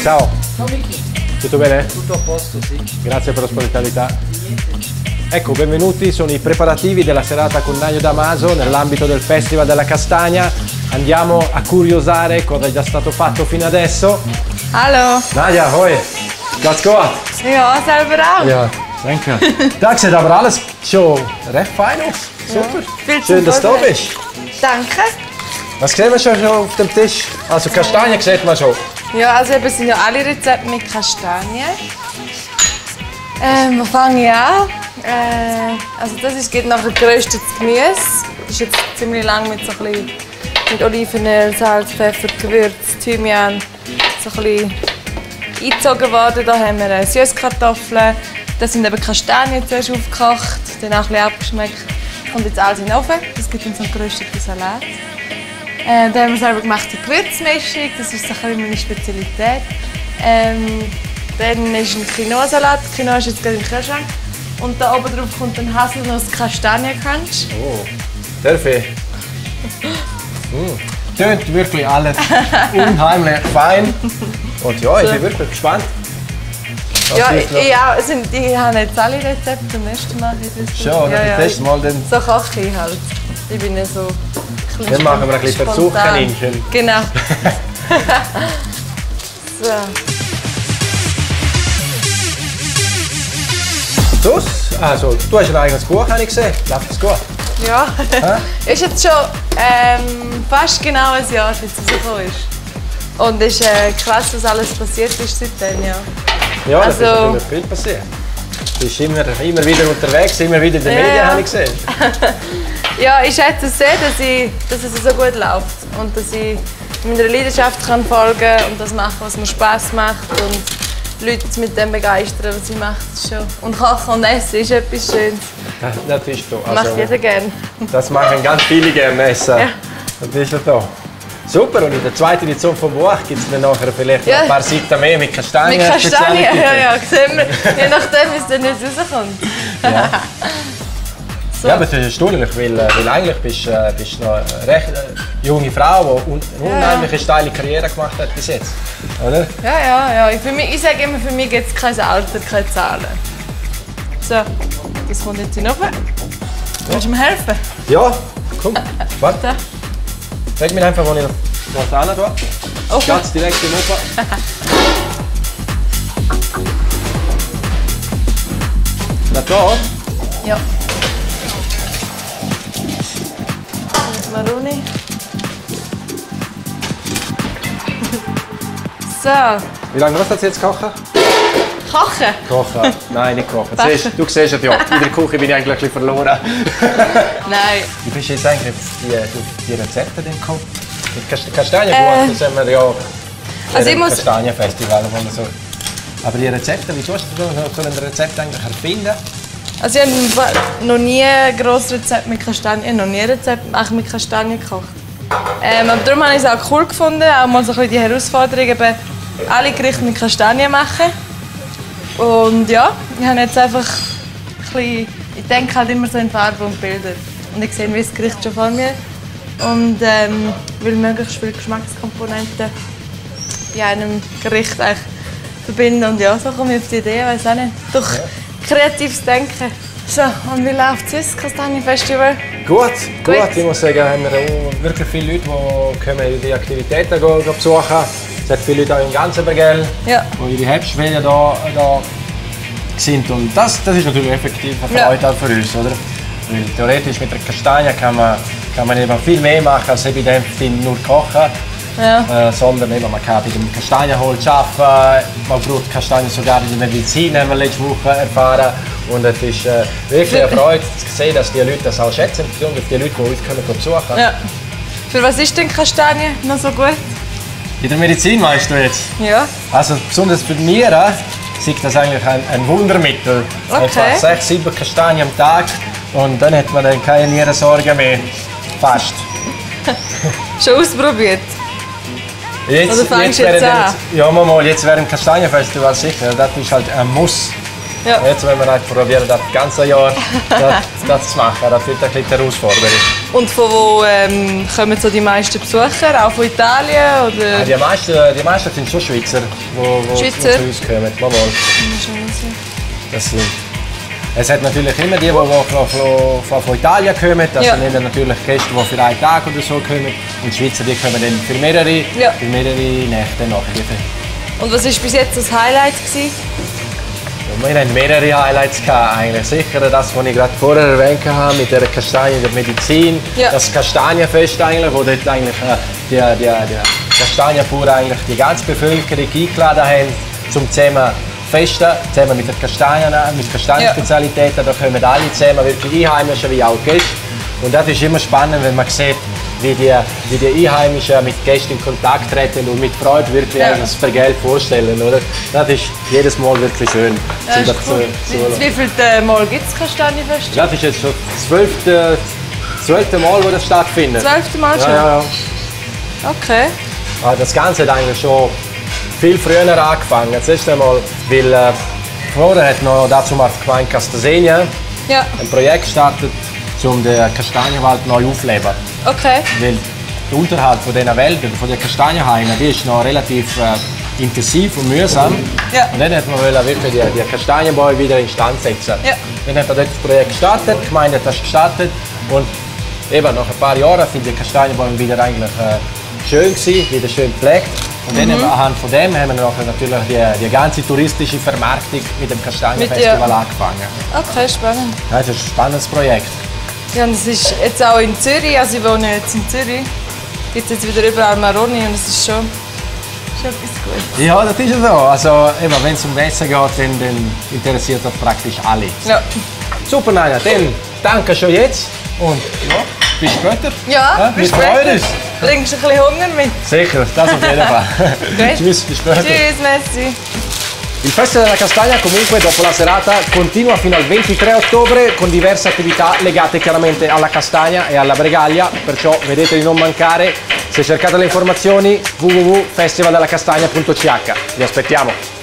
Ciao. Ciao Vicky. Tutto bene? Tutto a posto, sì. Grazie per l'ospitalità. Ecco, benvenuti, sono i preparativi della serata con Naio Damaso nell'ambito del Festival della Castagna. Andiamo a curiosare cosa è già stato fatto fino adesso. Hallo. Naja, hoi. Geht's gut? Ja, selber auch. Ja, danke. Da sieht aber alles schon recht fein aus. Super. Viel Schön, zum dass du da Vorbereiten. bist. Danke. Was sehen wir schon auf dem Tisch? Also Kastanien sieht man schon. Ja, also eben sind ja alle Rezepte mit Kastanien. Wo fange ich an? Also das ist, geht nachher geröstetes Gemüse. Das ist jetzt ziemlich lang mit so ein bisschen mit Olivenöl, Salz, Pfeffer, Gewürz, Thymian so ein bisschen eingezogen worden. Da haben wir Süßkartoffeln. Das sind eben Kastanien zuerst aufgekocht, dann auch ein bisschen abgeschmeckt. Kommt jetzt alles in den Ofen. Das gibt uns einen gerösteten Salat. Dann haben wir selber gemachte Gewürzmischung. Das ist so ein bisschen meine Spezialität. Dann ist ein Quinoa-Salat. Quinoa ist jetzt gerade im Kühlschrank. Und da oben drauf kommt ein Haselnuss-Kastanie-Crunch. Oh, darf ich? Tönt wirklich alles unheimlich fein. Und ja, ich bin wirklich gespannt. Ja, ich habe jetzt alle Rezepte zum nächsten Mal. Schon, ja, das Mal dann. So koche ich halt. Ich bin ja so. Dann machen wir ein bisschen Versuchkaninchen. Genau. So. Dus, also, du hast ein eigenes Buch, habe ich gesehen. Läuft es gut? Ja, ist jetzt schon fast genau ein Jahr, seit es rausgekommen ist. Und es ist krass, was alles passiert ist seitdem, ja. Ja, da Also- ist natürlich viel passiert. Du bist immer wieder unterwegs, immer wieder in den Medien, Ja. habe ich gesehen. Ja, ich schätze es sehr, dass es so gut läuft und dass ich meiner Leidenschaft kann folgen und das machen, was mir Spass macht und Leute mit dem begeistern, was ich mache. Das ist schon. Und Kochen und Essen ist etwas Schönes. Das ist so. Macht jeder gerne. Das machen ganz viele gerne essen. Ja. Das ist ja da. Super, und in der zweiten Edition vom Buch gibt es dann nachher vielleicht noch Ja. ein paar Seiten mehr mit Kastanien. Mit Kastanien, ja, sehen wir. Je nachdem, wie es dann jetzt rauskommt. Ja. So. Ja, aber das ist erstaunlich, weil eigentlich bist du noch eine recht junge Frau, die eine unheimliche steile Karriere gemacht hat bis jetzt. Oder? Ja. Ich sage immer, für mich gibt es kein Alter, keine Zahlen. So, das kommt jetzt hinüber. Willst du mir helfen? Ja, komm, warte. Da. Sag mir einfach, wo ich noch hin tue. Okay. Ganz direkt im Ofen. Na da? Ja. Maroni. So, Wie lange musst du das jetzt kochen? kochen. Kochen? Nein, nicht kochen. Backen. Du siehst es ja, in der Küche bin ich eigentlich ein bisschen verloren. Nein. Wie bist du jetzt eigentlich auf die Rezepte denn gekommen? Mit Kastanienbuch, das haben wir ja Also ich muss- Kastanienfestival. Aber die Rezepte, wie tust du so ein Rezept eigentlich erfinden? Also ich habe noch nie ein grosses Rezept mit Kastanien, noch nie ein Rezept mit Kastanien gekocht. Aber darum habe ich es auch cool gefunden, auch mal so ein bisschen die Herausforderung, eben alle Gerichte mit Kastanien machen. Und ja, ich habe jetzt einfach ein bisschen, ich denke halt immer so in Farben und Bildern. Und ich sehe wie das Gericht schon vor mir. Und will möglichst viele Geschmackskomponenten in einem Gericht eigentlich verbinden. Und ja, so komme ich auf die Idee, weiß auch nicht. Durch kreatives Denken. So, und wie läuft es das Kastanienfestival? Gut. Ich muss sagen, haben wir auch wirklich viele Leute, die kommen, die Aktivitäten besuchen. Es hat viele Leute auch in Ganzenbergell, Ja. die ihre Herbstferien da sind. Und das ist natürlich effektiv eine Freude auch für uns, oder? Weil theoretisch mit der Kastanie kann man eben viel mehr machen, als eben in dem Film nur kochen. Ja. Sondern eben, man kann bei dem Kastanienholz arbeiten, man braucht Kastanien sogar in der Medizin, haben wir letzte Woche erfahren. Und es ist wirklich eine Freude zu sehen, dass die Leute das auch schätzen, besonders die Leute, die uns kommen besuchen. Ja. Für was ist denn Kastanie noch so gut? In der Medizin meinst du jetzt? Ja. Also besonders für Nieren ist das eigentlich ein Wundermittel. Okay. Einfach 6, 7 Kastanien am Tag und dann hat man dann keine Nierensorgen mehr. Fast. Schon ausprobiert? Jetzt, Oder fängst du während jetzt an? Ja, mal, jetzt während dem Kastanienfestival sicher. Das ist halt ein Muss. Ja. Jetzt wollen wir halt probieren, das ganze Jahr das zu machen. Das wird ein bisschen die Herausforderung. Und von wo kommen so die meisten Besucher? Auch von Italien? Oder? Ja, die meisten sind schon Schweizer, die Schweizer? zu uns kommen. Mal. Das sind. Es hat natürlich immer die von Italien kommen. Das Ja. sind dann natürlich Gäste, die für einen Tag oder so kommen. Und die Schweizer die kommen dann für mehrere Nächte nachher. Und was war bis jetzt das Highlight gewesen? Und wir hatten mehrere Highlights gehabt, eigentlich. Sicher das, was ich gerade vorher erwähnt habe, mit der Kastanie der Medizin. Ja. Das Kastanienfest eigentlich, wo dort eigentlich die Kastanienbauern eigentlich die ganze Bevölkerung eingeladen haben, zum zusammen festen, zusammen mit den Kastanien, mit Kastanienspezialitäten. Da kommen alle zusammen, wirklich Einheimischen wie auch Gäste. Und das ist immer spannend, wenn man sieht, wie die Einheimischen mit Gästen in Kontakt treten und mit Freude wirklich das für Geld vorstellen. Oder? Das ist jedes Mal wirklich schön. Das ist cool. Wie viel Mal gibt es Kastanienfest? Das ist jetzt schon das 12. Mal, wo das stattfindet. 12. Mal schon? Ja. Okay. Das Ganze hat eigentlich schon viel früher angefangen. Das erste Mal, weil vorher hat noch dazu mal die Gemeinde Castasenien ein Projekt gestartet, um den Kastanienwald neu aufzuleben. Okay. Weil der Unterhalt von diesen Wäldern, von den Kastanienhainen, die ist noch relativ intensiv und mühsam. Ja. Und dann hat man wirklich die Kastanienbäume wieder instand setzen. Ja. Dann hat man dort das Projekt gestartet, die Gemeinde hat das gestartet und eben nach ein paar Jahren sind die Kastanienbäume wieder eigentlich schön gewesen, wieder schön gepflegt. Und dann anhand von dem haben wir nachher natürlich die ganze touristische Vermarktung mit dem Kastanienfestival angefangen. Okay, spannend. Ja, das ist ein spannendes Projekt. Ja, und es ist jetzt auch in Zürich, also ich wohne jetzt in Zürich, gibt es jetzt wieder überall Maroni und es ist schon etwas Gutes. Ja, das ist so. Also, wenn es um Essen geht, dann interessiert das praktisch alle. Ja. Super, Nanja. Dann danke schon jetzt und bis später. Ja, wir bis freuen später. uns. Bringst du ein bisschen Hunger mit? Sicher, das auf jeden Fall. Gut. Tschüss, bis später. Tschüss, merci. Il Festival della Castagna comunque dopo la serata continua fino al 23 ottobre con diverse attività legate chiaramente alla castagna e alla bregaglia, perciò vedete di non mancare. Se cercate le informazioni www.festivaldellacastagna.ch. Vi aspettiamo!